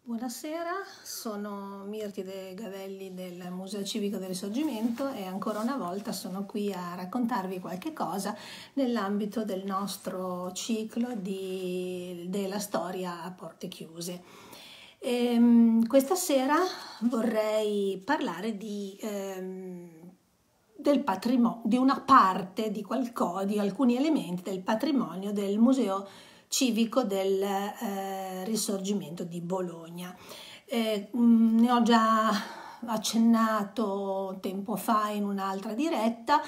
Buonasera, sono Mirtide Gavelli del Museo Civico del Risorgimento e ancora una volta sono qui a raccontarvi qualche cosa nell'ambito del nostro ciclo della storia a porte chiuse. Questa sera vorrei parlare del patrimonio, di una parte di alcuni elementi del patrimonio del Museo Civico del Risorgimento di Bologna. Ne ho già accennato tempo fa in un'altra diretta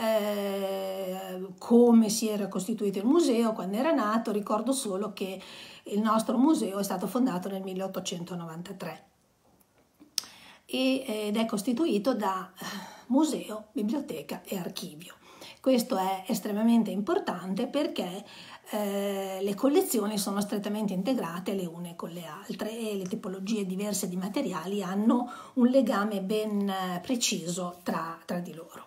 come si era costituito il museo, quando era nato. Ricordo solo che il nostro museo è stato fondato nel 1893 ed è costituito da museo, biblioteca e archivio. Questo è estremamente importante perché le collezioni sono strettamente integrate le une con le altre e le tipologie diverse di materiali hanno un legame ben preciso tra di loro.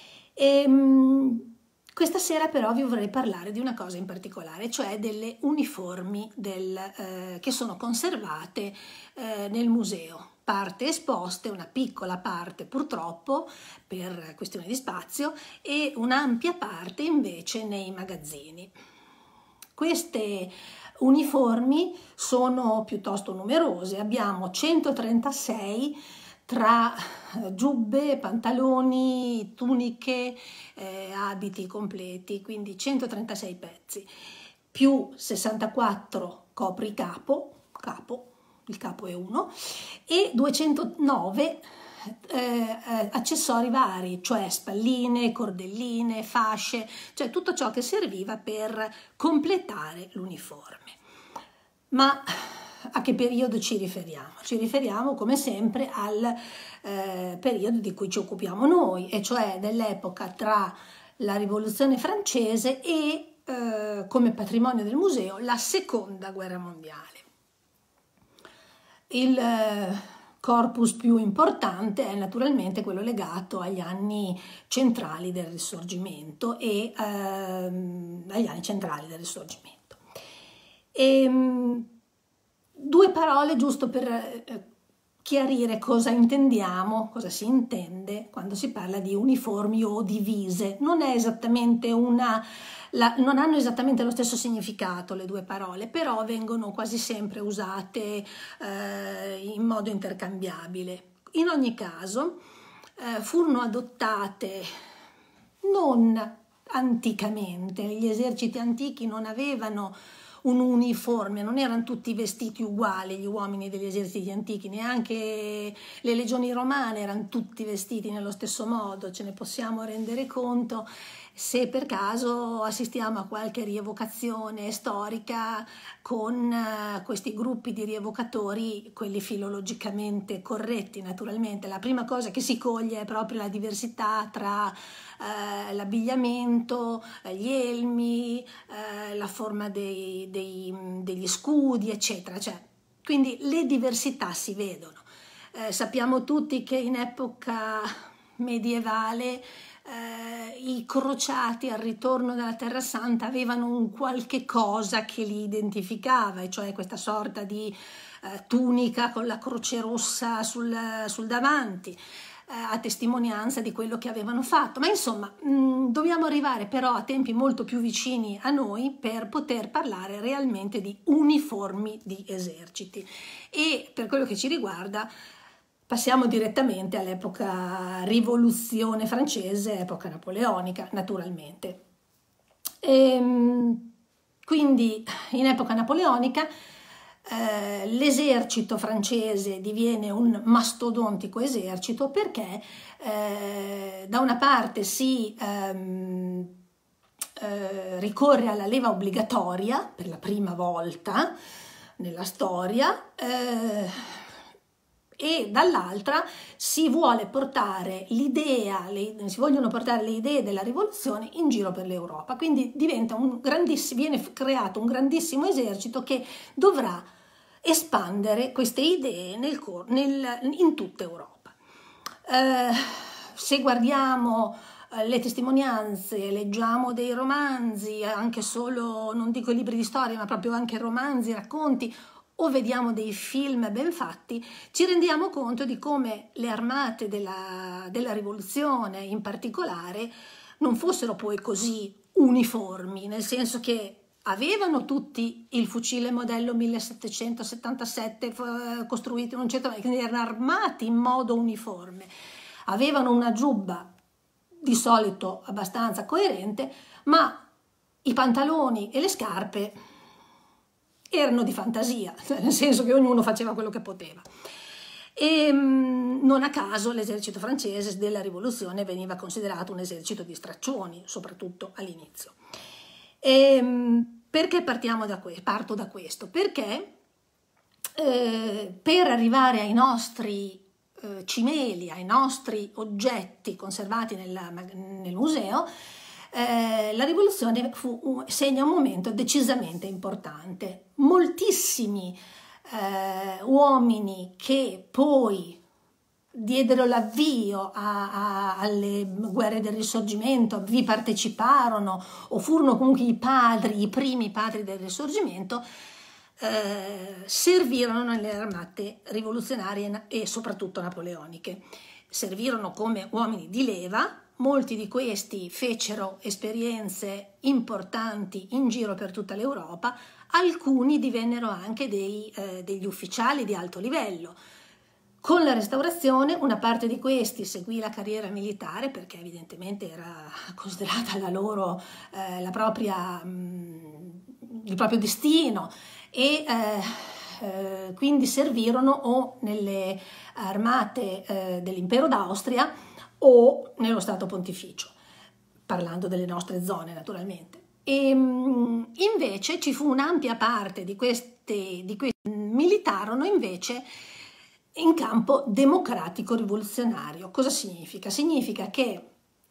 Questa sera però vi vorrei parlare di una cosa in particolare, cioè delle uniformi che sono conservate nel museo. Parte esposte, una piccola parte purtroppo per questioni di spazio e un'ampia parte invece nei magazzini. Queste uniformi sono piuttosto numerose, abbiamo 136 tra giubbe, pantaloni, tuniche, abiti completi, quindi 136 pezzi, più 64 copricapo, il capo è uno, e 209 accessori vari, cioè spalline, cordelline, fasce, cioè tutto ciò che serviva per completare l'uniforme. Ma a che periodo ci riferiamo? Ci riferiamo come sempre al periodo di cui ci occupiamo noi, e cioè dell'epoca tra la Rivoluzione francese e come patrimonio del museo la Seconda Guerra Mondiale. Il corpus più importante è naturalmente quello legato agli anni centrali del Risorgimento e agli anni centrali del Risorgimento. Due parole giusto per chiarire cosa intendiamo, cosa si intende quando si parla di uniformi o divise. Non è esattamente non hanno esattamente lo stesso significato le due parole, però vengono quasi sempre usate in modo intercambiabile. In ogni caso furono adottate non anticamente, gli eserciti antichi non avevano un uniforme, non erano tutti vestiti uguali gli uomini degli eserciti antichi, neanche le legioni romane erano tutti vestiti nello stesso modo. Ce ne possiamo rendere conto se per caso assistiamo a qualche rievocazione storica con questi gruppi di rievocatori, quelli filologicamente corretti naturalmente. La prima cosa che si coglie è proprio la diversità tra l'abbigliamento, gli elmi, la forma degli scudi, eccetera. Quindi le diversità si vedono. Sappiamo tutti che in epoca medievale i crociati al ritorno dalla Terra Santa avevano un qualche cosa che li identificava, e cioè questa sorta di tunica con la croce rossa sul davanti, a testimonianza di quello che avevano fatto. Ma insomma, dobbiamo arrivare però a tempi molto più vicini a noi per poter parlare realmente di uniformi di eserciti. E per quello che ci riguarda passiamo direttamente all'epoca Rivoluzione francese, epoca napoleonica naturalmente. Quindi in epoca napoleonica l'esercito francese diviene un mastodontico esercito perché da una parte si ricorre alla leva obbligatoria per la prima volta nella storia e dall'altra si vogliono portare le idee della rivoluzione in giro per l'Europa. Quindi viene creato un grandissimo esercito che dovrà espandere queste idee in tutta Europa. Se guardiamo le testimonianze, leggiamo dei romanzi, anche solo, non dico libri di storia, ma proprio anche romanzi, racconti, o vediamo dei film ben fatti, ci rendiamo conto di come le armate della rivoluzione in particolare non fossero poi così uniformi, nel senso che avevano tutti il fucile modello 1777 costruito in un certo modo, quindi erano armati in modo uniforme, avevano una giubba di solito abbastanza coerente, ma i pantaloni e le scarpe erano di fantasia, nel senso che ognuno faceva quello che poteva. E non a caso l'esercito francese della rivoluzione veniva considerato un esercito di straccioni, soprattutto all'inizio. Perché parto da questo? Perché per arrivare ai nostri cimeli, ai nostri oggetti conservati nel museo, la rivoluzione segna un momento decisamente importante. Moltissimi uomini che poi diedero l'avvio alle guerre del Risorgimento, vi parteciparono o furono comunque i primi padri del Risorgimento, servirono nelle armate rivoluzionarie e soprattutto napoleoniche. Servirono come uomini di leva, molti di questi fecero esperienze importanti in giro per tutta l'Europa, alcuni divennero anche degli ufficiali di alto livello. Con la Restaurazione una parte di questi seguì la carriera militare perché evidentemente era considerata il proprio destino e quindi servirono o nelle armate dell'Impero d'Austria o nello Stato Pontificio, parlando delle nostre zone naturalmente. E invece ci fu un'ampia parte di questi militarono invece in campo democratico rivoluzionario. Cosa significa? Significa che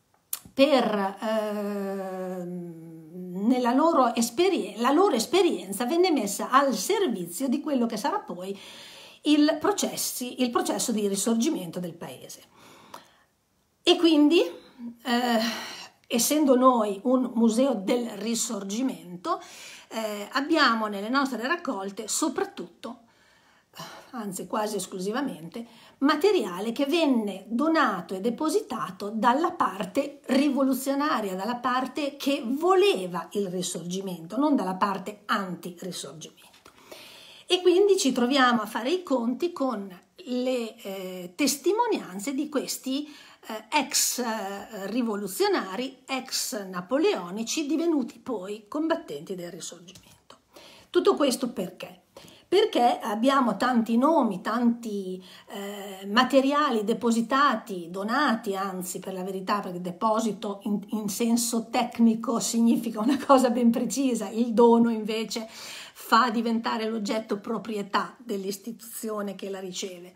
la loro esperienza venne messa al servizio di quello che sarà poi il processo di risorgimento del paese. E quindi, essendo noi un museo del Risorgimento, abbiamo nelle nostre raccolte soprattutto, anzi quasi esclusivamente, materiale che venne donato e depositato dalla parte rivoluzionaria, dalla parte che voleva il Risorgimento, non dalla parte anti-Risorgimento. E quindi ci troviamo a fare i conti con le testimonianze di questi ex rivoluzionari, ex napoleonici, divenuti poi combattenti del Risorgimento. Tutto questo perché? Perché abbiamo tanti nomi, tanti materiali depositati, donati, anzi per la verità, perché deposito in senso tecnico significa una cosa ben precisa, il dono invece fa diventare l'oggetto proprietà dell'istituzione che la riceve.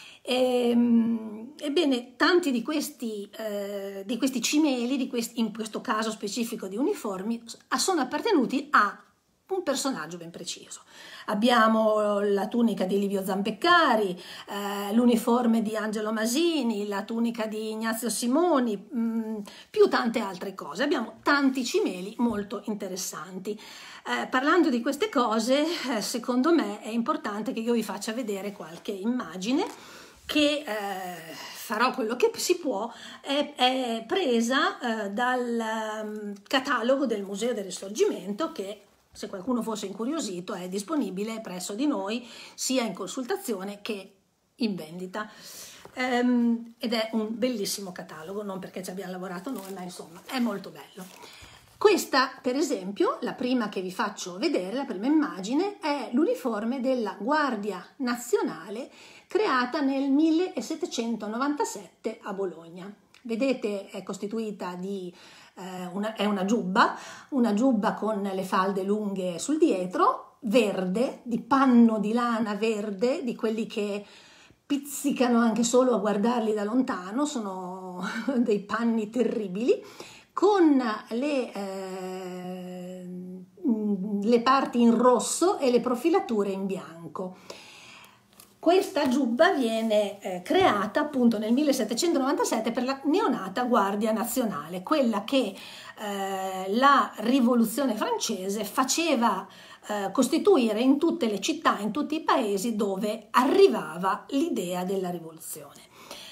Ebbene, tanti di questi cimeli, in questo caso specifico di uniformi, sono appartenuti a un personaggio ben preciso. Abbiamo la tunica di Livio Zampeccari, l'uniforme di Angelo Masini, la tunica di Ignazio Simoni, più tante altre cose. Abbiamo tanti cimeli molto interessanti. Parlando di queste cose, secondo me è importante che io vi faccia vedere qualche immagine che farò quello che si può, è presa dal catalogo del Museo del Risorgimento che, se qualcuno fosse incuriosito, è disponibile presso di noi sia in consultazione che in vendita. Ed è un bellissimo catalogo, non perché ci abbiamo lavorato noi, ma insomma è molto bello. Questa, per esempio, la prima che vi faccio vedere, la prima immagine, è l'uniforme della Guardia Nazionale creata nel 1797 a Bologna. Vedete, è costituita è una giubba con le falde lunghe sul dietro, verde, di panno di lana verde, di quelli che pizzicano anche solo a guardarli da lontano, sono dei panni terribili, con le parti in rosso e le profilature in bianco. Questa giubba viene creata appunto nel 1797 per la neonata Guardia Nazionale, quella che la Rivoluzione francese faceva costituire in tutte le città, in tutti i paesi dove arrivava l'idea della rivoluzione.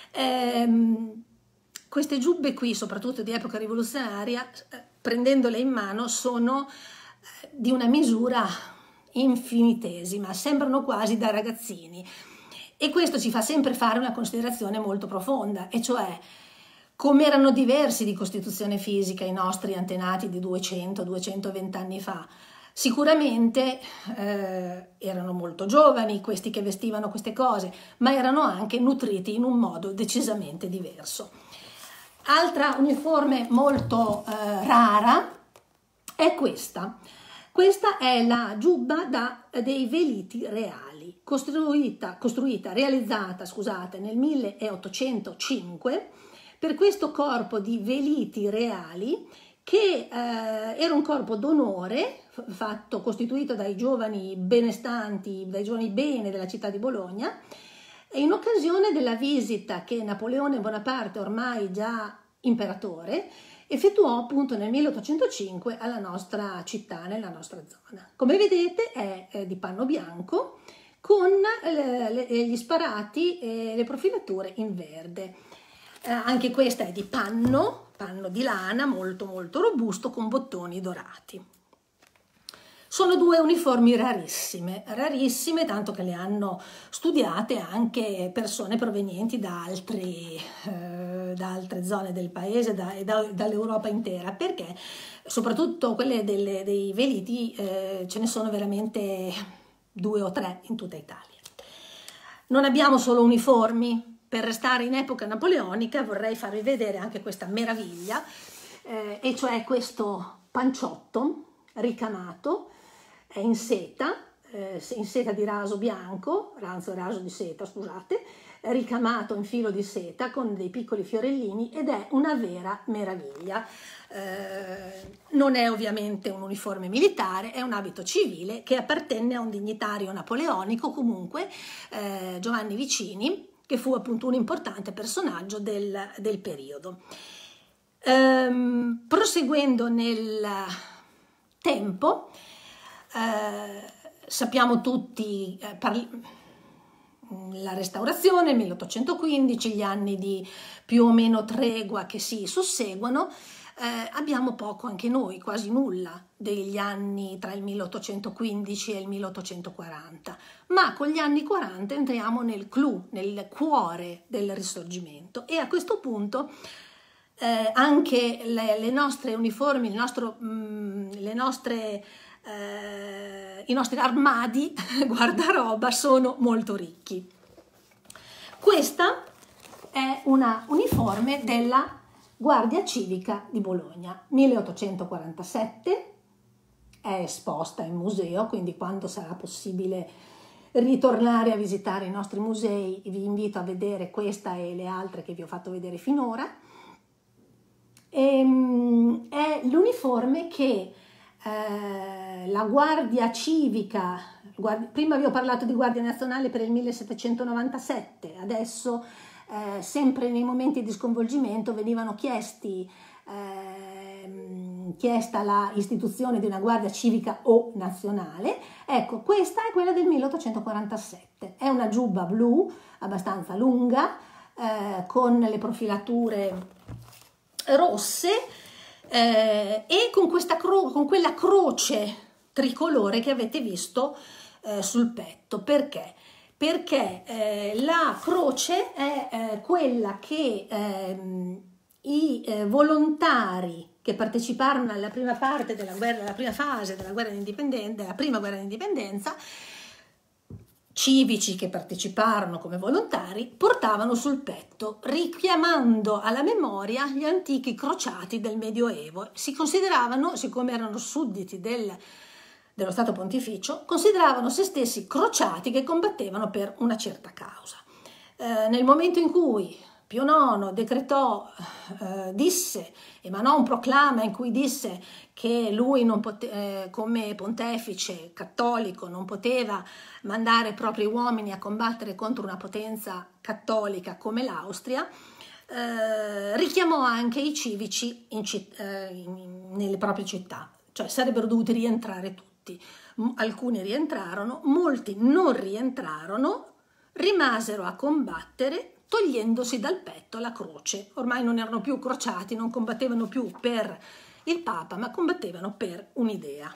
Queste giubbe qui, soprattutto di epoca rivoluzionaria, prendendole in mano, sono di una misura infinitesima, sembrano quasi da ragazzini, e questo ci fa sempre fare una considerazione molto profonda, e cioè come erano diversi di costituzione fisica i nostri antenati di 200-220 anni fa. Sicuramente erano molto giovani questi che vestivano queste cose, ma erano anche nutriti in un modo decisamente diverso. Altra uniforme molto rara è questa. Questa è la giubba dei veliti reali, realizzata nel 1805 per questo corpo di veliti reali che era un corpo d'onore costituito dai giovani benestanti, dai giovani bene della città di Bologna, e in occasione della visita che Napoleone Bonaparte, ormai già imperatore, effettuò appunto nel 1805 alla nostra città, nella nostra zona. Come vedete è di panno bianco con gli sparati e le profilature in verde. Anche questa è di panno di lana molto molto robusto con bottoni dorati. Sono due uniformi rarissime, tanto che le hanno studiate anche persone provenienti da altre zone del paese e dall'Europa intera, perché soprattutto quelle dei veliti ce ne sono veramente 2 o 3 in tutta Italia. Non abbiamo solo uniformi. Per restare in epoca napoleonica vorrei farvi vedere anche questa meraviglia, e cioè questo panciotto ricamato, è in seta di raso bianco, raso di seta, scusate, ricamato in filo di seta con dei piccoli fiorellini, ed è una vera meraviglia. Non è ovviamente un uniforme militare, è un abito civile che appartenne a un dignitario napoleonico, comunque Giovanni Vicini, che fu appunto un importante personaggio del periodo. Proseguendo nel tempo, sappiamo tutti la Restaurazione, 1815, gli anni di più o meno tregua che si susseguono. Abbiamo poco anche noi, quasi nulla, degli anni tra il 1815 e il 1840, ma con gli anni 40 entriamo nel clou, nel cuore del Risorgimento, e a questo punto anche le nostre uniformi, i nostri armadi guardaroba sono molto ricchi. Questa è una uniforme della Guardia Civica di Bologna, 1847, è esposta in museo, quindi quando sarà possibile ritornare a visitare i nostri musei vi invito a vedere questa e le altre che vi ho fatto vedere finora. È l'uniforme che la Guardia Civica, prima vi ho parlato di Guardia Nazionale per il 1797, adesso sempre nei momenti di sconvolgimento venivano chiesta la istituzione di una Guardia Civica o nazionale. Ecco, questa è quella del 1847, è una giubba blu abbastanza lunga con le profilature rosse e con quella croce tricolore che avete visto sul petto. Perché? Perché la croce è quella che i volontari che parteciparono alla prima parte della prima fase della prima guerra d'indipendenza, civici che parteciparono come volontari, portavano sul petto, richiamando alla memoria gli antichi crociati del Medioevo. Si consideravano, siccome erano sudditi dello Stato Pontificio, consideravano se stessi crociati che combattevano per una certa causa. Nel momento in cui Pio IX decretò, emanò un proclama in cui disse che lui come pontefice cattolico non poteva mandare i propri uomini a combattere contro una potenza cattolica come l'Austria. Richiamò anche i civici nelle proprie città, cioè sarebbero dovuti rientrare tutti. Alcuni rientrarono, molti non rientrarono, rimasero a combattere togliendosi dal petto la croce. Ormai non erano più crociati, non combattevano più per il Papa, ma combattevano per un'idea.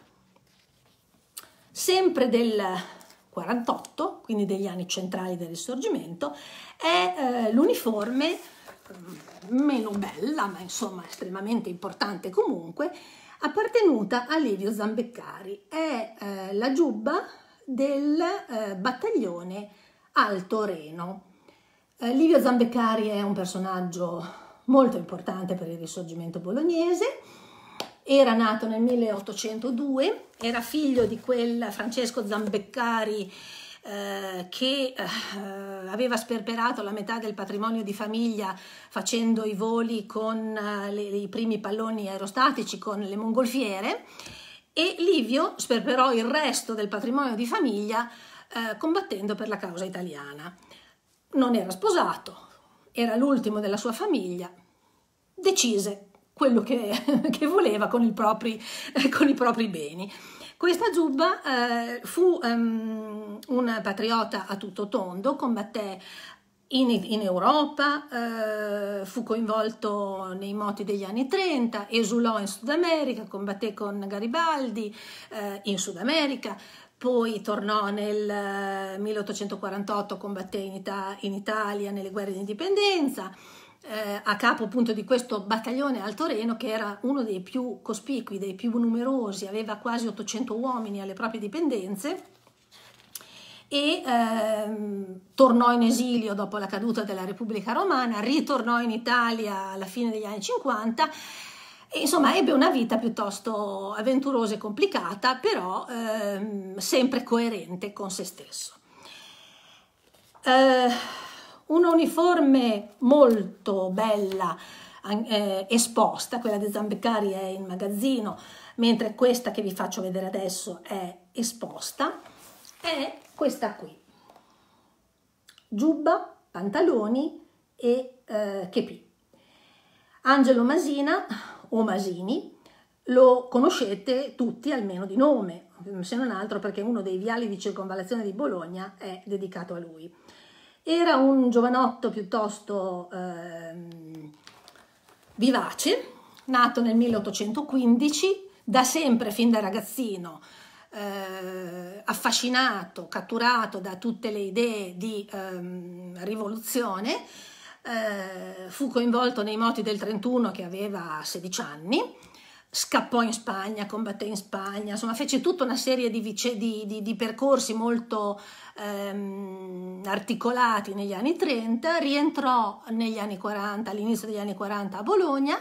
Sempre del 48, quindi degli anni centrali del Risorgimento, è l'uniforme meno bella, ma insomma estremamente importante comunque, appartenuta a Livio Zambeccari. È la giubba del battaglione Alto Reno. Livio Zambeccari è un personaggio molto importante per il Risorgimento bolognese. Era nato nel 1802, era figlio di quel Francesco Zambeccari che aveva sperperato la metà del patrimonio di famiglia facendo i voli con i primi palloni aerostatici con le mongolfiere, e Livio sperperò il resto del patrimonio di famiglia combattendo per la causa italiana. Non era sposato, era l'ultimo della sua famiglia, decise quello che voleva con i propri beni. Questa giubba fu un patriota a tutto tondo, combatté in Europa, fu coinvolto nei moti degli anni 30, esulò in Sud America, combatté con Garibaldi in Sud America, poi tornò nel 1848, combatté in Italia nelle guerre di indipendenza, a capo appunto di questo battaglione Alto Reno, che era uno dei più cospicui, dei più numerosi, aveva quasi 800 uomini alle proprie dipendenze, e tornò in esilio dopo la caduta della Repubblica Romana, ritornò in Italia alla fine degli anni 50, e insomma ebbe una vita piuttosto avventurosa e complicata, però sempre coerente con se stesso. Una uniforme molto bella esposta, quella di Zambeccari è in magazzino, mentre questa che vi faccio vedere adesso è esposta, è questa qui: giubba, pantaloni e chepì. Angelo Masina o Masini lo conoscete tutti almeno di nome, se non altro perché uno dei viali di circonvallazione di Bologna è dedicato a lui. Era un giovanotto piuttosto vivace, nato nel 1815, da sempre, fin da ragazzino, affascinato, catturato da tutte le idee di rivoluzione. Fu coinvolto nei moti del 31 che aveva 16 anni, scappò in Spagna, combatté in Spagna, insomma fece tutta una serie di percorsi molto articolati negli anni 30, rientrò negli anni 40, all'inizio degli anni 40 a Bologna,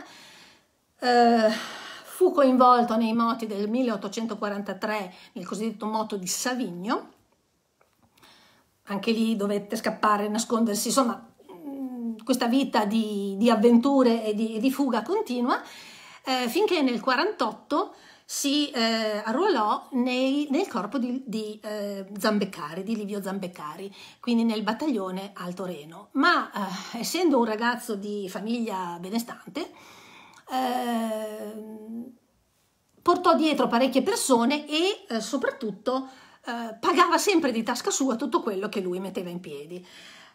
fu coinvolto nei moti del 1843, nel cosiddetto moto di Savigno, anche lì dovette scappare, nascondersi, insomma questa vita di avventure e di fuga continua, finché nel 48 si arruolò nel corpo di Zambeccari, di Livio Zambeccari, quindi nel battaglione Alto Reno. Ma essendo un ragazzo di famiglia benestante, portò dietro parecchie persone e soprattutto pagava sempre di tasca sua tutto quello che lui metteva in piedi.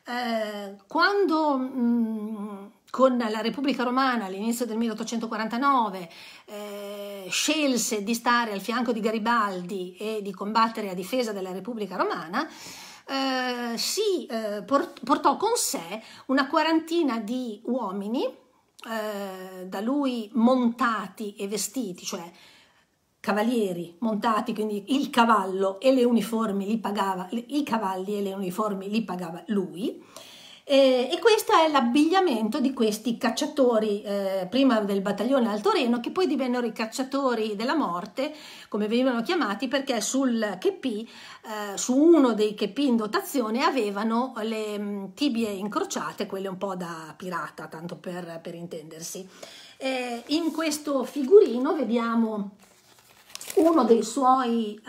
Quando con la Repubblica Romana all'inizio del 1849 scelse di stare al fianco di Garibaldi e di combattere a difesa della Repubblica Romana, portò con sé una quarantina di uomini da lui montati e vestiti, cioè cavalieri montati, quindi il cavallo e le uniformi li pagava, i cavalli e le uniformi li pagava lui, E questo è l'abbigliamento di questi cacciatori, prima del battaglione Alto Reno, che poi divennero i cacciatori della morte, come venivano chiamati, perché sul chepi, su uno dei chepi in dotazione, avevano le tibie incrociate, quelle un po' da pirata, tanto per intendersi. In questo figurino vediamo uno dei suoi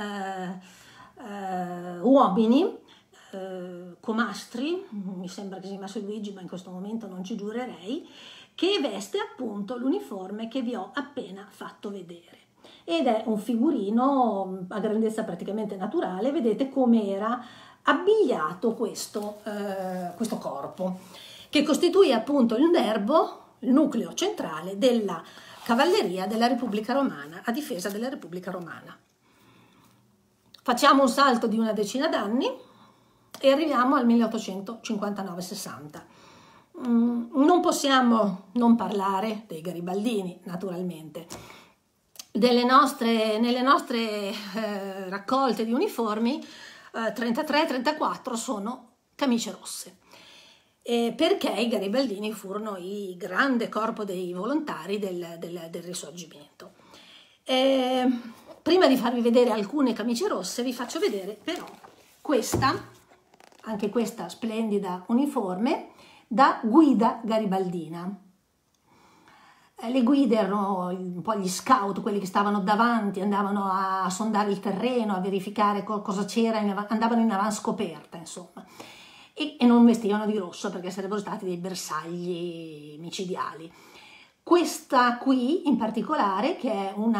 uomini, Comastri, mi sembra che si chiamasse Luigi, ma in questo momento non ci giurerei, che veste appunto l'uniforme che vi ho appena fatto vedere, ed è un figurino a grandezza praticamente naturale. Vedete come era abbigliato questo corpo, che costituì appunto il nervo, il nucleo centrale della cavalleria della Repubblica Romana, a difesa della Repubblica Romana. Facciamo un salto di una decina d'anni e arriviamo al 1859-60. Non possiamo non parlare dei garibaldini, naturalmente. Nelle nostre raccolte di uniformi, 33-34 sono camicie rosse. Perché i garibaldini furono il grande corpo dei volontari del Risorgimento. Prima di farvi vedere alcune camicie rosse, vi faccio vedere però questa, anche questa splendida uniforme da guida garibaldina. Le guide erano un po' gli scout, quelli che stavano davanti, andavano a sondare il terreno, a verificare cosa c'era, andavano in avanscoperta, insomma. E non vestivano di rosso perché sarebbero stati dei bersagli micidiali. Questa qui in particolare, che è un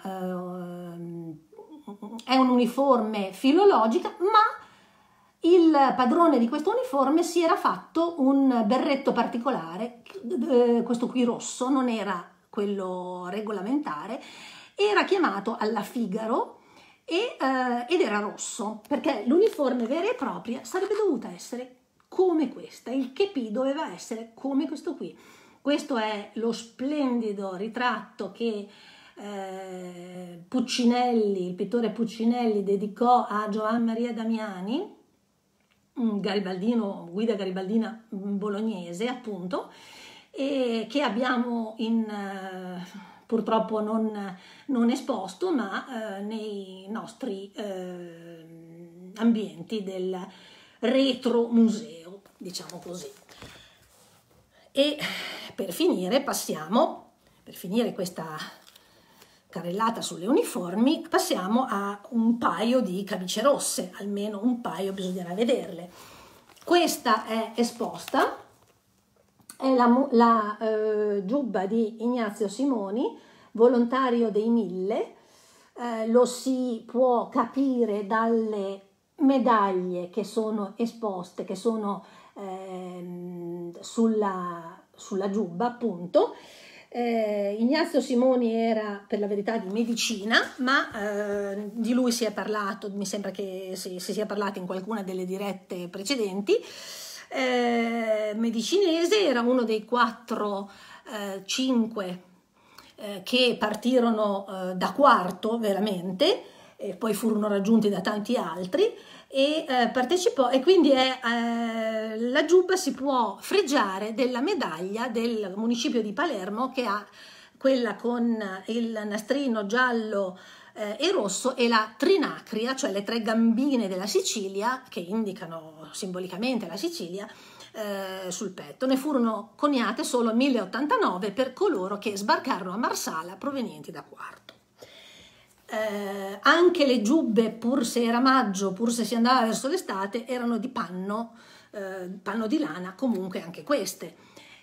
uniforme filologica, ma il padrone di questo uniforme si era fatto un berretto particolare, questo qui rosso, non era quello regolamentare, era chiamato alla Figaro ed era rosso, perché l'uniforme vera e propria sarebbe dovuta essere come questa, il chepi doveva essere come questo qui. Questo è lo splendido ritratto che Puccinelli, il pittore Puccinelli, dedicò a Giovan Maria Damiani, un garibaldino, guida garibaldina bolognese appunto, e che abbiamo purtroppo non esposto, ma nei nostri ambienti del retro museo, diciamo così. E per finire questa carrellata sulle uniformi, passiamo a un paio di camicie rosse, almeno un paio bisognerà vederle. Questa è esposta, è la giubba di Ignazio Simoni, volontario dei 1000, lo si può capire dalle medaglie che sono esposte, che sono sulla giubba appunto. Ignazio Simoni era per la verità di medicina, ma di lui si è parlato, mi sembra che si sia parlato in qualcuna delle dirette precedenti. Medicinese, era uno dei 4-5 che partirono da Quarto veramente, e poi furono raggiunti da tanti altri, e partecipò, e quindi la giubba si può fregiare della medaglia del municipio di Palermo, che ha quella con il nastrino giallo e rosso e la trinacria, cioè le 3 gambine della Sicilia, che indicano simbolicamente la Sicilia, sul petto. Ne furono coniate solo 1089 per coloro che sbarcarono a Marsala provenienti da Quarto. Anche le giubbe, pur se era maggio, pur se si andava verso l'estate, erano di panno di lana, comunque anche queste,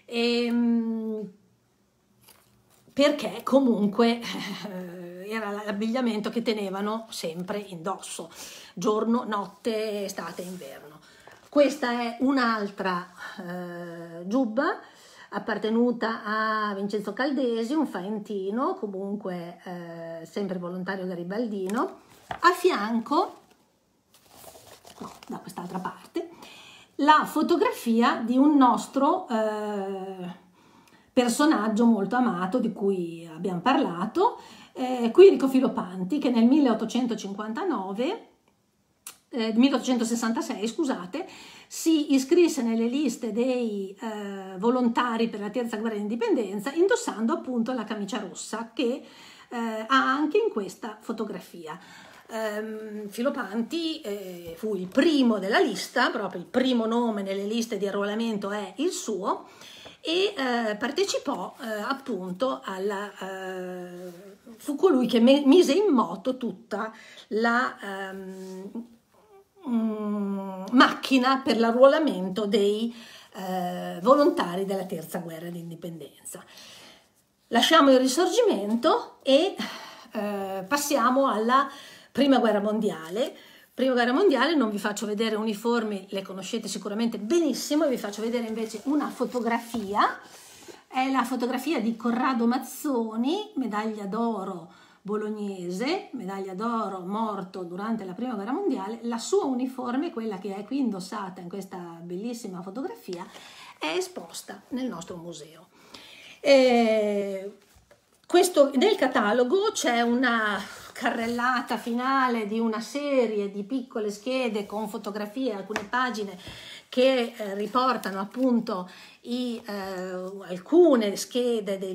perché comunque era l'abbigliamento che tenevano sempre indosso, giorno, notte, estate e inverno. Questa è un'altra giubba appartenuta a Vincenzo Caldesi, un faentino, comunque sempre volontario garibaldino. A fianco, no, da quest'altra parte, la fotografia di un nostro personaggio molto amato, di cui abbiamo parlato, Quirico Filopanti, che nel 1859 1866, scusate, si iscrisse nelle liste dei volontari per la terza guerra d'indipendenza indossando appunto la camicia rossa che ha anche in questa fotografia. Filopanti fu il primo della lista, proprio il primo nome nelle liste di arruolamento è il suo, e partecipò appunto fu colui che mise in moto tutta la macchina per l'arruolamento dei volontari della terza guerra d'indipendenza. Lasciamo il Risorgimento e passiamo alla Prima Guerra Mondiale. Prima Guerra Mondiale, non vi faccio vedere uniformi, le conoscete sicuramente benissimo, vi faccio vedere invece una fotografia, è la fotografia di Corrado Mazzoni, medaglia d'oro bolognese, medaglia d'oro, morto durante la Prima Guerra Mondiale. La sua uniforme, quella che è qui indossata in questa bellissima fotografia, è esposta nel nostro museo. Nel catalogo c'è una carrellata finale di una serie di piccole schede con fotografie, alcune pagine che riportano appunto alcune schede del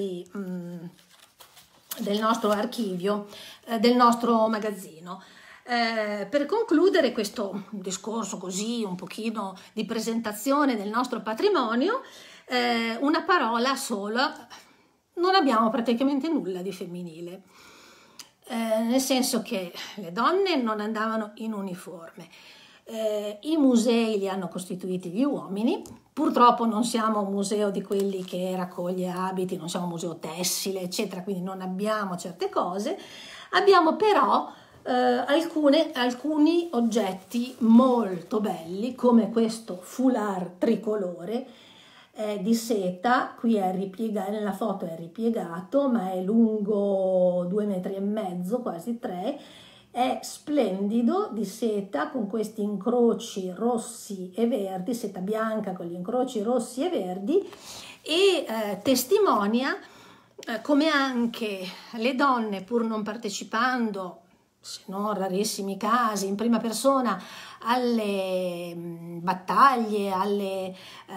nostro archivio, del nostro magazzino. Per concludere questo discorso così un pochino di presentazione del nostro patrimonio, una parola sola: non abbiamo praticamente nulla di femminile, nel senso che le donne non andavano in uniforme, i musei li hanno costituiti gli uomini. Purtroppo non siamo un museo di quelli che raccoglie abiti, non siamo un museo tessile, eccetera, quindi non abbiamo certe cose. Abbiamo però alcuni oggetti molto belli, come questo foulard tricolore di seta. Qui è ripiegato, nella foto è ripiegato, ma è lungo 2,5 metri, quasi 3. È splendido, di seta con questi incroci rossi e verdi, seta bianca con gli incroci rossi e verdi, e testimonia come anche le donne, pur non partecipando, se non rarissimi casi, in prima persona alle battaglie,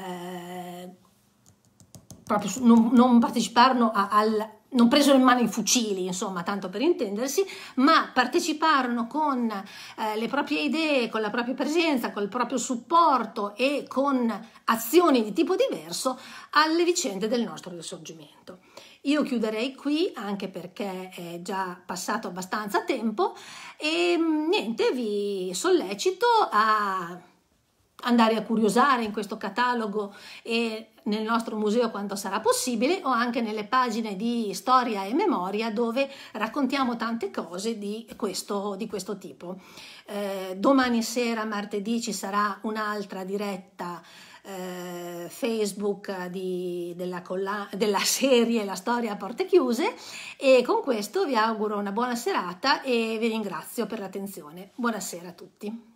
proprio non parteciparono non presero in mano i fucili, insomma, tanto per intendersi, ma parteciparono con le proprie idee, con la propria presenza, con il proprio supporto e con azioni di tipo diverso alle vicende del nostro Risorgimento. Io chiuderei qui, anche perché è già passato abbastanza tempo, e niente, vi sollecito a andare a curiosare in questo catalogo e nel nostro museo quanto sarà possibile, o anche nelle pagine di storia e memoria, dove raccontiamo tante cose di questo tipo. Domani sera, martedì, ci sarà un'altra diretta Facebook della serie La storia a porte chiuse, e con questo vi auguro una buona serata e vi ringrazio per l'attenzione. Buonasera a tutti.